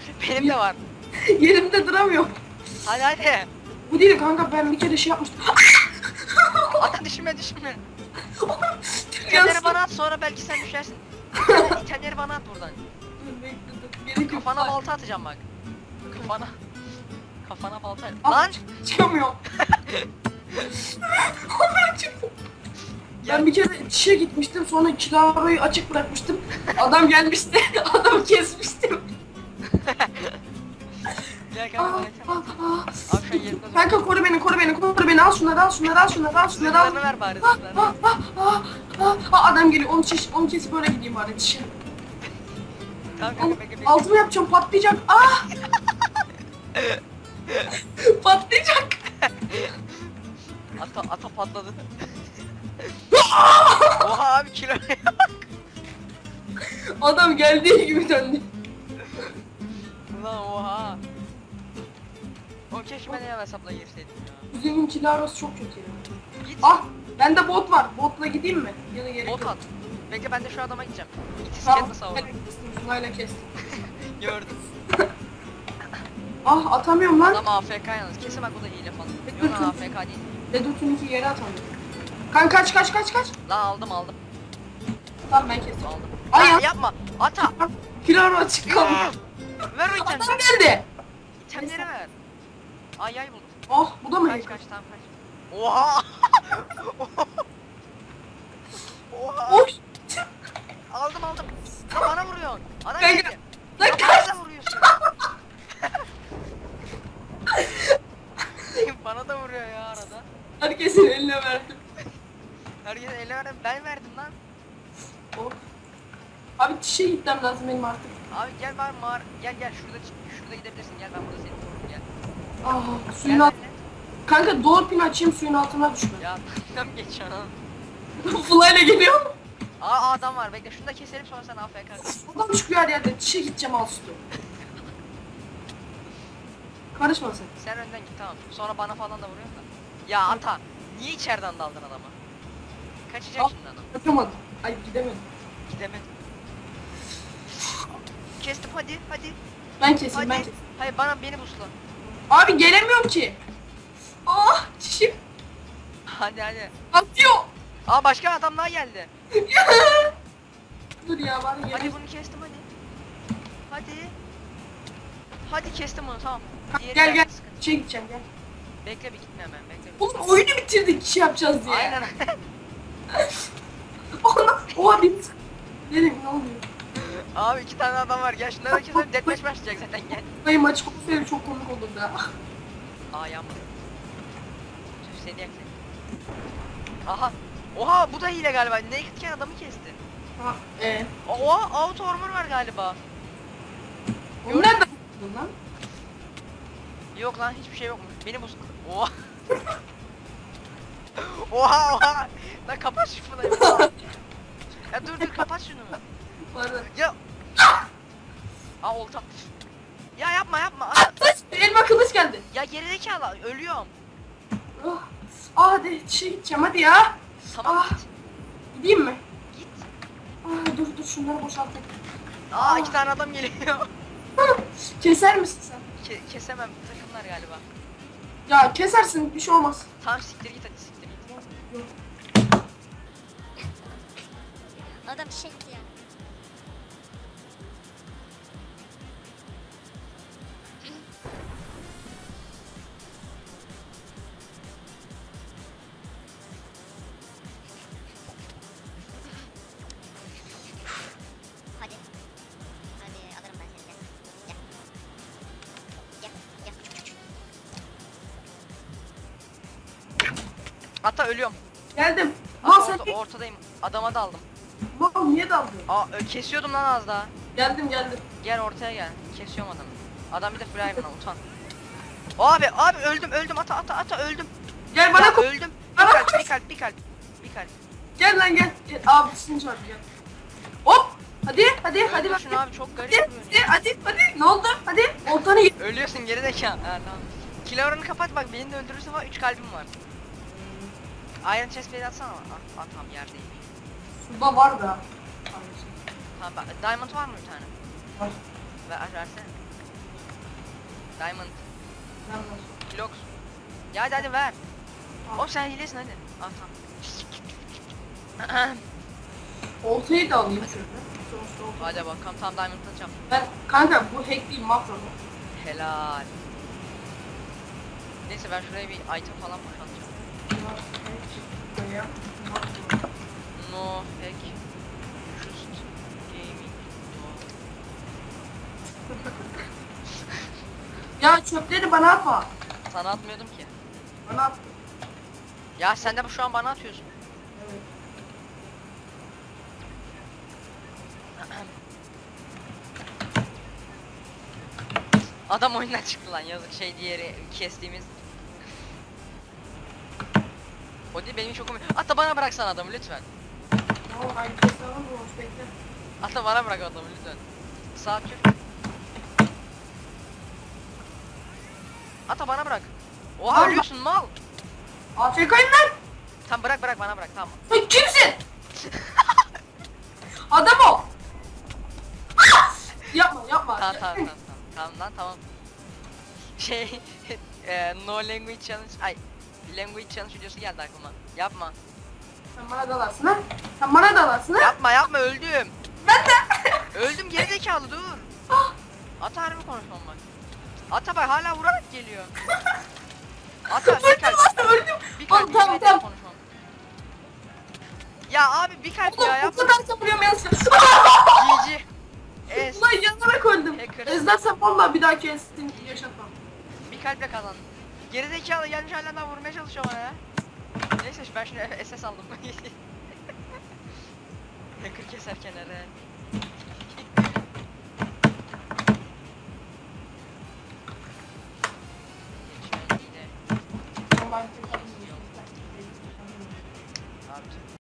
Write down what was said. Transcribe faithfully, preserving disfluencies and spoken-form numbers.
Benim de var. Yerimde duramıyorum. Hadi hadi. Bu değil kanka, ben bir kere şey yapmıştım. Ata düşme düşme. İtemleri bana at, sonra belki sen düşersin. İtemleri, itemleri bana at buradan. Kafana balta atacağım bak. Kafana. Kafana balta. Lan! Çıkamıyorum. Ben bir kere çişe gitmiştim, sonra kilaroyu açık bırakmıştım. Adam gelmişti, adamı kesmiştim. Gel gel gel. Abi şu an yerinde dur. Kanka koru beni, koru beni, koru beni. Al şunları, al şunları, al şunları, al şunları, al. Zırhlarını ver bari, Ah, zırhlarını. ah, ah, ah, ah, ah, adam geliyor, onu çiş, onu kesip böyle gideyim bari çişe. Tamam kanka bekle bekle. Altımı yapacağım, patlayacak. Ah! Patlayacak. Ata ata patladı. Oha abi kilo. Adam geldiği gibi döndü. Ulan oha. O keşke ben ya hesapla girseydim ya. Kuzenin kilarosu çok kötü ya. Git. Ah! Bende bot var. Botla gideyim mi? Ya da gerek Bot yok. at. Bekle ben de şu adama gideceğim. İt Tamam. iskelet nasıl Hala kestim. Hala kestim. Gördüm. Ah, atamıyorum lan. Adam A F K yalnız. Kesin bak bu da hile falan. Yok lan A F K değil. Redut'un iki yere atamıyorum. Kanka kaç kaç kaç kaç. Lan aldım aldım. Tamam ben kestim. Aldım. Ay Ay ya. yapma. Ata. Kilaro açık kaldı. Ver o Adam itemleri. geldi. İtemleri ver. Ay ay buldum. Oh, bu da mı? Kaç kaç tamam kaç. Oha. Oha. Oh. Aldım aldım. Lan bana vuruyorsun. Ana Kanka. geldi. Lan Lan kaç. bana da vuruyorsun. Bana da vuruyor ya arada. Herkesin eline verdim. Herkese ele verdim. Ben verdim lan. Oh. Abi çişe gitmem lazım benim artık. Abi gel bari mağara. Gel gel şurada şurada gidebilirsin. Gel ben burada seni korurum gel. Ah, suyun Gel alt... benimle. Kanka doğru pin açayım, suyun altına düşme. Ya tam geçiyor lan. Fly'la geliyor. Aa adam var. Bekle şunu da keselim sonra sen A F K. Adam çıkıyor her yerde. Çişe gideceğim, al sütü. Karışma sen. Sen önden git tamam. Sonra bana falan da vuruyorsun da. Ya ata. Niye içeriden daldın adama? Kaçacak Al. şimdi adam. Kaçamadım. Ay gidemedim. Gidemedim. Kestim hadi hadi. Ben keseyim, Hadi. ben keseyim. Hayır bana beni busla. Abi gelemiyorum ki. Ah, çişim Hadi hadi. atıyor. Aa başka adam daha geldi. Dur ya, bari Hadi yemek. bunu kestim hadi. Hadi. Hadi kestim onu tamam. Diğeri Gel gel. geldi, sıkıntı. Çişe gideceğim, gel. Bekle bir gitme hemen bekle. bir. Oğlum oyunu bitirdik, kişi yapacağız diye. Aynen. Ona, oha bit. Dedim ne oluyor? Abi iki tane adam var gel şunları da keselim deathmatch başlayacak zaten gel. Dayı maçı olsaydı çok komik olurdu ha. Aa yanmadı. Tüh seni yak seni. Aha. Oha bu da hile galiba. Nakedken adamı kesti. Ha, ee. Oha auto armor var galiba. Onu nereden buldun lan? Yok lan hiçbir şey yokmuş. Beni buz. Oha. Oha oha. Lan kapat şu fırlayı. Ya dur dur kapat şunu. Pardon. Ya. Aa olta. Ya yapma yapma. Aa, Kılıç, elma kılıç geldi. ya gerizekalı ölüyorum. Ah, ah hadi çişe gideceğim hadi ya. Tamam Ah. git. Gideyim mi? Git. Ah, dur dur şunları boşaltayım. Aa iki tane adam geliyor. Keser misin sen? Ke kesemem takımlar galiba. Ya kesersin, bir şey olmaz. Tamam siktir git hadi siktir git. Yok. Adam çekti ya. Hadi. Hadi alırım ben seni gel. Gel. Gel gel. Hatta ölüyorum. Geldim. Ata, Mal sen orta, ortadayım. Adama daldım. Mal niye daldın? Aa ö- kesiyordum lan az daha. Geldim geldim. Gel ortaya gel. Kesiyorum adamı. Adam bir de Flyman'a utan. Abi abi öldüm öldüm ata ata ata öldüm. Gel bana Ya, ko- öldüm. Bir Bana kalp koş. bir kalp bir kalp. Bir kalp. Gel lan gel. Gel. Abi sinir var gel. Hop. Hadi hadi hadi bak. Öldürsün abi çok garip Hadi vuruyor. hadi hadi hadi. Ne oldu? Hadi. Oltanı git. Ölüyorsun geri zekalı. Ha tamam. Kill oranı kapat bak beni de öldürürse var üç kalbim var. Iron chest plate atsana. Ah, ah tamam yerdeyim. Suda var da. Tamam bak diamond var mı bir tane? Var. Ver versene. Diamond. Ben nasıl? Blocks. Ya hadi hadi ver. Al. Oğlum sen hilesin hadi. Al tamam. Oltayı da alayım şöyle. Sonuçta olta. Hadi bakalım tam diamond atacağım. Ben kanka bu hack değil makro bu. Helal. Neyse ben şuraya bir item falan boşaltacağım. Buraya. No hack. Just gaming. Ya çöpleri bana atma. Sana atmıyordum ki. Bana at. Ya sen de şu an bana atıyorsun. Evet. Adam oyundan çıktı lan yazık şey diğeri kestiğimiz. O değil benim çok komik. Hatta bana bıraksana adamı lütfen. Tamam aynı kesin alalım mı? Bekle. Hatta bana bırak adamı lütfen. Sağ tür. Hatta bana bırak. Oha Abi- ölüyorsun mal. A F K'yim lan. Tamam bırak bırak bana bırak tamam. Sen kimsin? Adam o. yapma yapma. Tamam tamam tamam tamam. Tamam lan tamam. Şey e, no language challenge ay language challenge videosu geldi aklıma. Yapma. Sen bana dalarsın ha? Sen bana dalarsın ha? Yapma yapma öldüm. Ben de. Öldüm gerizekalı dur. Ata harbi konuşmam bak. Ata bak hala vurarak geliyor. Ata bir Öldüm kalp. lan öldüm. Bir kalp Oğlum tamam bir tamam. konuşmam. Ya abi bir kalp Oğlum ya bu yapma. kadar savuruyorum ya. G G. Es. Ulan yanarak öldüm. Hacker. Ezlersem vallahi bir daha kestim yaşatmam. Bir kalple kazandım. Gerizekalı gelmiş hala daha vurmaya çalışıyor bana ya. Neyse ben şunu S S aldım. Hacker keserken hele. Geçmeyin yine. Ama ben